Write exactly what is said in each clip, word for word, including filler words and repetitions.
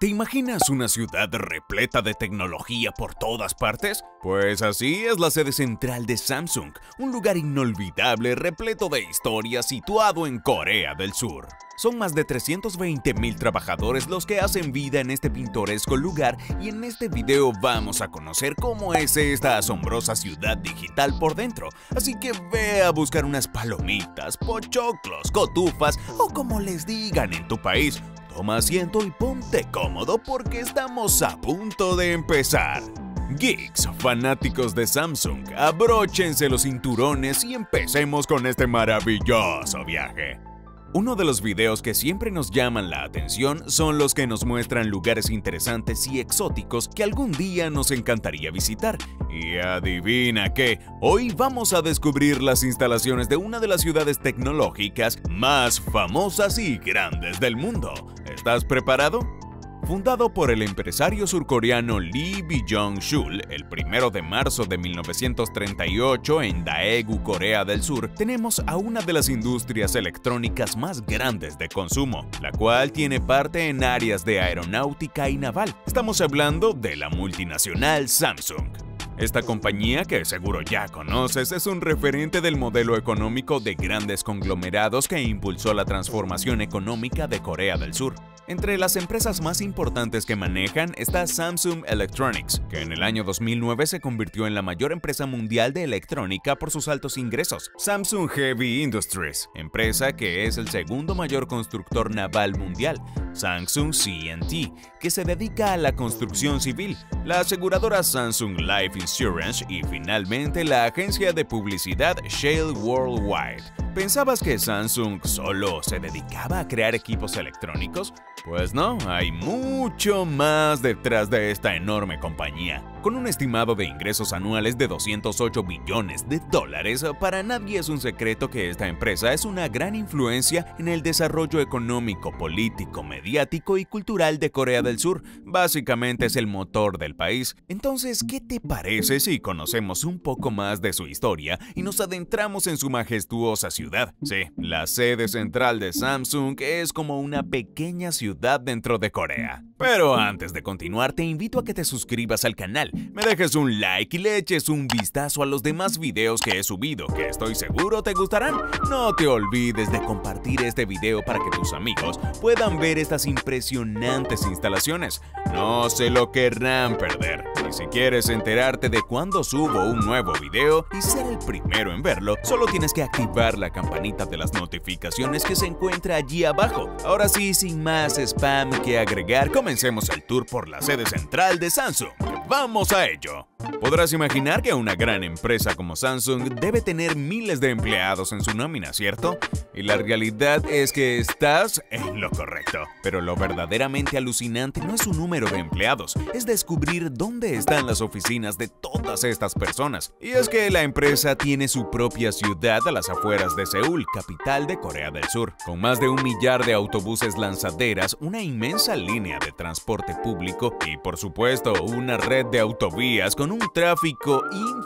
¿Te imaginas una ciudad repleta de tecnología por todas partes? Pues así es la sede central de Samsung, un lugar inolvidable repleto de historia situado en Corea del Sur. Son más de trescientos veinte mil trabajadores los que hacen vida en este pintoresco lugar y en este video vamos a conocer cómo es esta asombrosa ciudad digital por dentro. Así que ve a buscar unas palomitas, pochoclos, cotufas o como les digan en tu país. Toma asiento y ponte cómodo porque estamos a punto de empezar. Geeks, fanáticos de Samsung, abróchense los cinturones y empecemos con este maravilloso viaje. Uno de los videos que siempre nos llaman la atención son los que nos muestran lugares interesantes y exóticos que algún día nos encantaría visitar. Y adivina qué, hoy vamos a descubrir las instalaciones de una de las ciudades tecnológicas más famosas y grandes del mundo. ¿Estás preparado? Fundado por el empresario surcoreano Lee Byung-chul el primero de marzo de mil novecientos treinta y ocho en Daegu, Corea del Sur, tenemos a una de las industrias electrónicas más grandes de consumo, la cual tiene parte en áreas de aeronáutica y naval. Estamos hablando de la multinacional Samsung. Esta compañía, que seguro ya conoces, es un referente del modelo económico de grandes conglomerados que impulsó la transformación económica de Corea del Sur. Entre las empresas más importantes que manejan está Samsung Electronics, que en el año dos mil nueve se convirtió en la mayor empresa mundial de electrónica por sus altos ingresos. Samsung Heavy Industries, empresa que es el segundo mayor constructor naval mundial. Samsung C N T, que se dedica a la construcción civil. La aseguradora Samsung Life Insurance y finalmente la agencia de publicidad Shale Worldwide. ¿Pensabas que Samsung solo se dedicaba a crear equipos electrónicos? Pues no, hay mucho más detrás de esta enorme compañía. Con un estimado de ingresos anuales de doscientos ocho billones de dólares, para nadie es un secreto que esta empresa es una gran influencia en el desarrollo económico, político, mediático y cultural de Corea del Sur. Básicamente es el motor del país. Entonces, ¿qué te parece si conocemos un poco más de su historia y nos adentramos en su majestuosa ciudad? Sí, la sede central de Samsung es como una pequeña ciudad dentro de Corea. Pero antes de continuar, te invito a que te suscribas al canal, me dejes un like y le eches un vistazo a los demás videos que he subido, que estoy seguro te gustarán. No te olvides de compartir este video para que tus amigos puedan ver estas impresionantes instalaciones. No se lo querrán perder. Y si quieres enterarte de cuando subo un nuevo video y ser el primero en verlo, solo tienes que activar la campanita de las notificaciones que se encuentra allí abajo. Ahora sí, sin más spam que agregar, comencemos el tour por la sede central de Samsung. ¡Vamos a ello! Podrás imaginar que una gran empresa como Samsung debe tener miles de empleados en su nómina, ¿cierto? Y la realidad es que estás en lo correcto. Pero lo verdaderamente alucinante no es su número de empleados, es descubrir dónde están las oficinas de todas estas personas. Y es que la empresa tiene su propia ciudad a las afueras de Seúl, capital de Corea del Sur, con más de un millar de autobuses lanzaderas, una inmensa línea de transporte público y, por supuesto, una red de autovías con un tráfico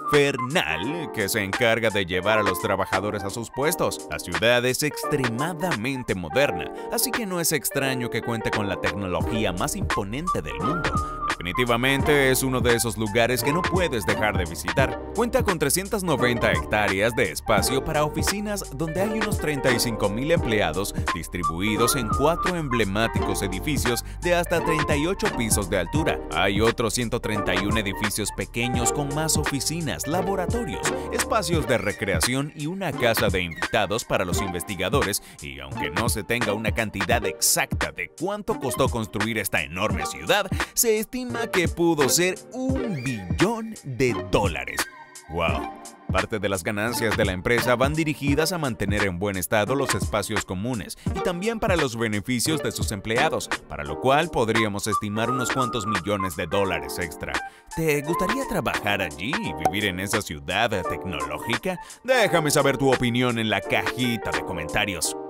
infernal que se encarga de llevar a los trabajadores a sus puestos. La ciudad es extremadamente moderna, así que no es extraño que cuente con la tecnología más imponente del mundo. Definitivamente es uno de esos lugares que no puedes dejar de visitar. Cuenta con trescientas noventa hectáreas de espacio para oficinas donde hay unos treinta y cinco mil empleados distribuidos en cuatro emblemáticos edificios de hasta treinta y ocho pisos de altura. Hay otros ciento treinta y uno edificios pequeños con más oficinas, laboratorios, espacios de recreación y una casa de invitados para los investigadores. Y aunque no se tenga una cantidad exacta de cuánto costó construir esta enorme ciudad, se estima que pudo ser un billón de dólares. ¡Wow! Parte de las ganancias de la empresa van dirigidas a mantener en buen estado los espacios comunes y también para los beneficios de sus empleados, para lo cual podríamos estimar unos cuantos millones de dólares extra. ¿Te gustaría trabajar allí y vivir en esa ciudad tecnológica? Déjame saber tu opinión en la cajita de comentarios.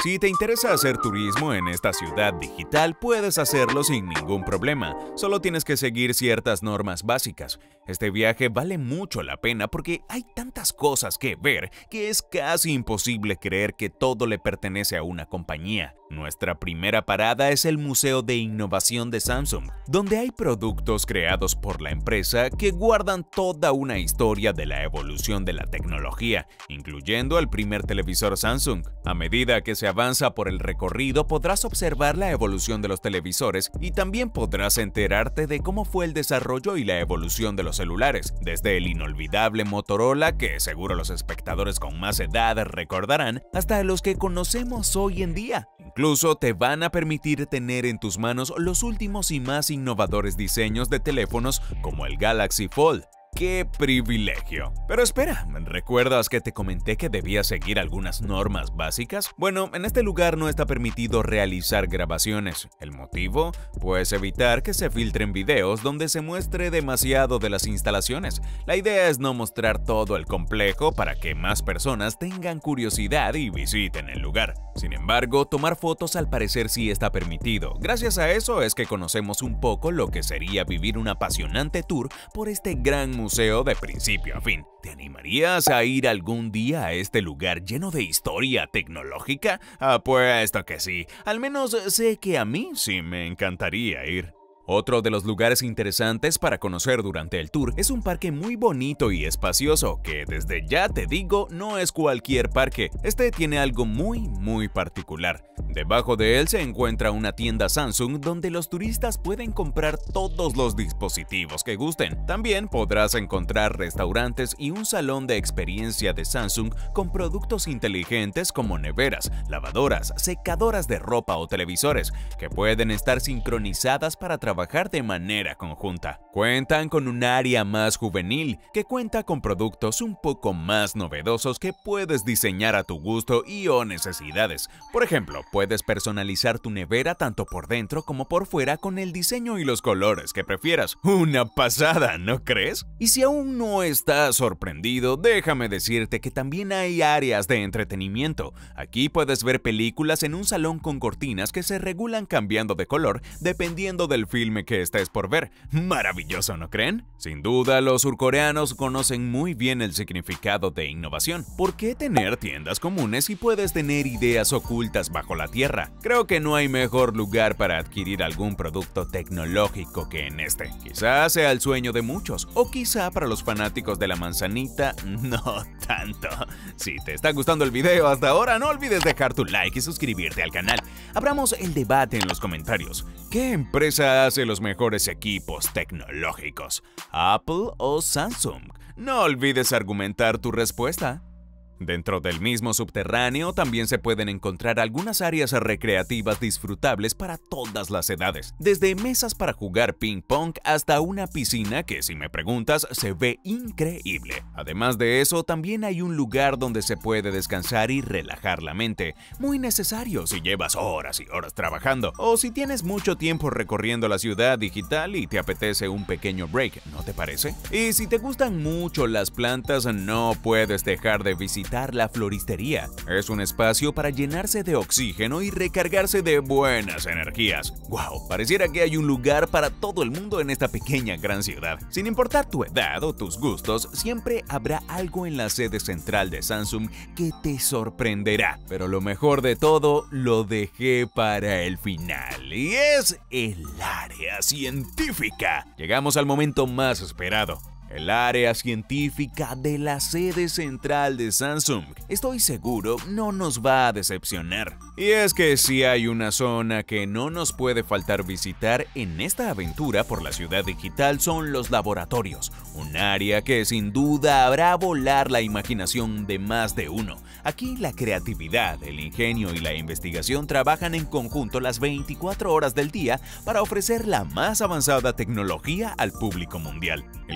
Si te interesa hacer turismo en esta ciudad digital, puedes hacerlo sin ningún problema. Solo tienes que seguir ciertas normas básicas. Este viaje vale mucho la pena porque hay tantas cosas que ver que es casi imposible creer que todo le pertenece a una compañía. Nuestra primera parada es el Museo de Innovación de Samsung, donde hay productos creados por la empresa que guardan toda una historia de la evolución de la tecnología, incluyendo el primer televisor Samsung. A medida que se avanza por el recorrido, podrás observar la evolución de los televisores y también podrás enterarte de cómo fue el desarrollo y la evolución de los celulares, desde el inolvidable Motorola, que seguro los espectadores con más edad recordarán, hasta los que conocemos hoy en día. Incluso te van a permitir tener en tus manos los últimos y más innovadores diseños de teléfonos como el Galaxy Fold. ¡Qué privilegio! Pero espera, ¿recuerdas que te comenté que debías seguir algunas normas básicas? Bueno, en este lugar no está permitido realizar grabaciones. ¿El motivo? Pues evitar que se filtren videos donde se muestre demasiado de las instalaciones. La idea es no mostrar todo el complejo para que más personas tengan curiosidad y visiten el lugar. Sin embargo, tomar fotos al parecer sí está permitido. Gracias a eso es que conocemos un poco lo que sería vivir un apasionante tour por este gran museo de principio a fin. ¿Te animarías a ir algún día a este lugar lleno de historia tecnológica? Apuesto que sí. Al menos sé que a mí sí me encantaría ir. Otro de los lugares interesantes para conocer durante el tour es un parque muy bonito y espacioso, que desde ya te digo no es cualquier parque. Este tiene algo muy muy particular. Debajo de él se encuentra una tienda Samsung donde los turistas pueden comprar todos los dispositivos que gusten. También podrás encontrar restaurantes y un salón de experiencia de Samsung con productos inteligentes como neveras, lavadoras, secadoras de ropa o televisores, que pueden estar sincronizadas para trabajar de manera conjunta. Cuentan con un área más juvenil que cuenta con productos un poco más novedosos que puedes diseñar a tu gusto y o necesidades. Por ejemplo, puedes personalizar tu nevera tanto por dentro como por fuera con el diseño y los colores que prefieras. Una pasada, ¿no crees? Y si aún no estás sorprendido, déjame decirte que también hay áreas de entretenimiento. Aquí puedes ver películas en un salón con cortinas que se regulan cambiando de color dependiendo del filme que estés por ver. Maravilloso, ¿no creen? Sin duda, los surcoreanos conocen muy bien el significado de innovación. ¿Por qué tener tiendas comunes si puedes tener ideas ocultas bajo la tierra? Creo que no hay mejor lugar para adquirir algún producto tecnológico que en este. Quizás sea el sueño de muchos, o quizá para los fanáticos de la manzanita, no tanto. Si te está gustando el video hasta ahora, no olvides dejar tu like y suscribirte al canal. Abramos el debate en los comentarios. ¿Qué empresa hace los mejores equipos tecnológicos? ¿Apple o Samsung? No olvides argumentar tu respuesta. Dentro del mismo subterráneo también se pueden encontrar algunas áreas recreativas disfrutables para todas las edades, desde mesas para jugar ping pong hasta una piscina que, si me preguntas, se ve increíble. Además de eso, también hay un lugar donde se puede descansar y relajar la mente, muy necesario si llevas horas y horas trabajando, o si tienes mucho tiempo recorriendo la ciudad digital y te apetece un pequeño break, ¿no te parece? Y si te gustan mucho las plantas, no puedes dejar de visitar la floristería. Es un espacio para llenarse de oxígeno y recargarse de buenas energías. ¡Wow! Pareciera que hay un lugar para todo el mundo en esta pequeña gran ciudad. Sin importar tu edad o tus gustos, siempre habrá algo en la sede central de Samsung que te sorprenderá. Pero lo mejor de todo lo dejé para el final, y es el área científica. Llegamos al momento más esperado. El área científica de la sede central de Samsung. Estoy seguro no nos va a decepcionar. Y es que si hay una zona que no nos puede faltar visitar en esta aventura por la ciudad digital son los laboratorios. Un área que sin duda hará volar la imaginación de más de uno. Aquí la creatividad, el ingenio y la investigación trabajan en conjunto las veinticuatro horas del día para ofrecer la más avanzada tecnología al público mundial. El laboratorio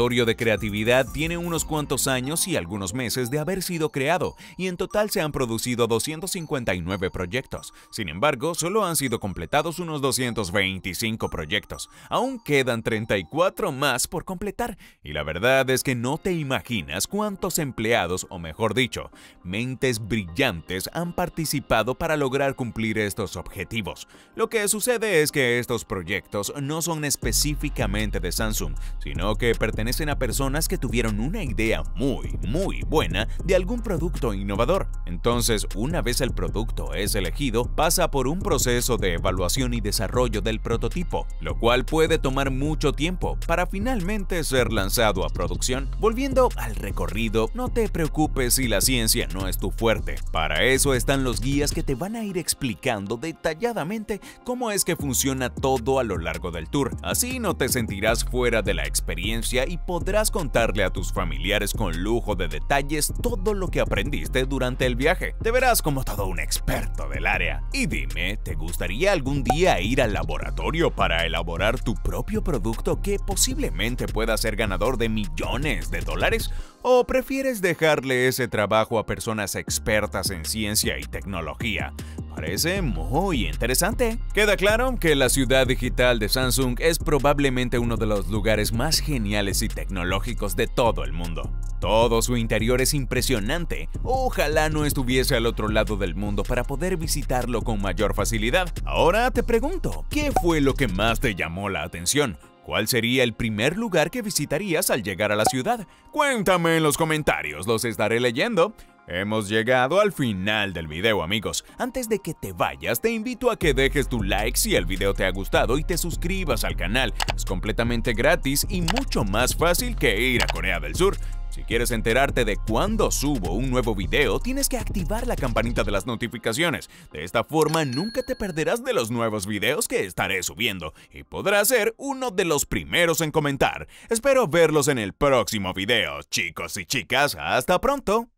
laboratorio de creatividad tiene unos cuantos años y algunos meses de haber sido creado, y en total se han producido doscientos cincuenta y nueve proyectos. Sin embargo, solo han sido completados unos doscientos veinticinco proyectos. Aún quedan treinta y cuatro más por completar, y la verdad es que no te imaginas cuántos empleados, o mejor dicho, mentes brillantes han participado para lograr cumplir estos objetivos. Lo que sucede es que estos proyectos no son específicamente de Samsung, sino que pertenecen a personas que tuvieron una idea muy, muy buena de algún producto innovador. Entonces, una vez el producto es elegido, pasa por un proceso de evaluación y desarrollo del prototipo, lo cual puede tomar mucho tiempo para finalmente ser lanzado a producción. Volviendo al recorrido, no te preocupes si la ciencia no es tu fuerte. Para eso están los guías que te van a ir explicando detalladamente cómo es que funciona todo a lo largo del tour. Así no te sentirás fuera de la experiencia y podrás contarle a tus familiares con lujo de detalles todo lo que aprendiste durante el viaje. Te verás como todo un experto del área. Y dime, ¿te gustaría algún día ir al laboratorio para elaborar tu propio producto que posiblemente pueda ser ganador de millones de dólares? ¿O prefieres dejarle ese trabajo a personas expertas en ciencia y tecnología? Parece muy interesante. Queda claro que la ciudad digital de Samsung es probablemente uno de los lugares más geniales y tecnológicos de todo el mundo. Todo su interior es impresionante. Ojalá no estuviese al otro lado del mundo para poder visitarlo con mayor facilidad. Ahora te pregunto, ¿qué fue lo que más te llamó la atención? ¿Cuál sería el primer lugar que visitarías al llegar a la ciudad? Cuéntame en los comentarios, los estaré leyendo. Hemos llegado al final del video, amigos. Antes de que te vayas, te invito a que dejes tu like si el video te ha gustado y te suscribas al canal. Es completamente gratis y mucho más fácil que ir a Corea del Sur. Si quieres enterarte de cuándo subo un nuevo video, tienes que activar la campanita de las notificaciones. De esta forma nunca te perderás de los nuevos videos que estaré subiendo y podrás ser uno de los primeros en comentar. Espero verlos en el próximo video, chicos y chicas. ¡Hasta pronto!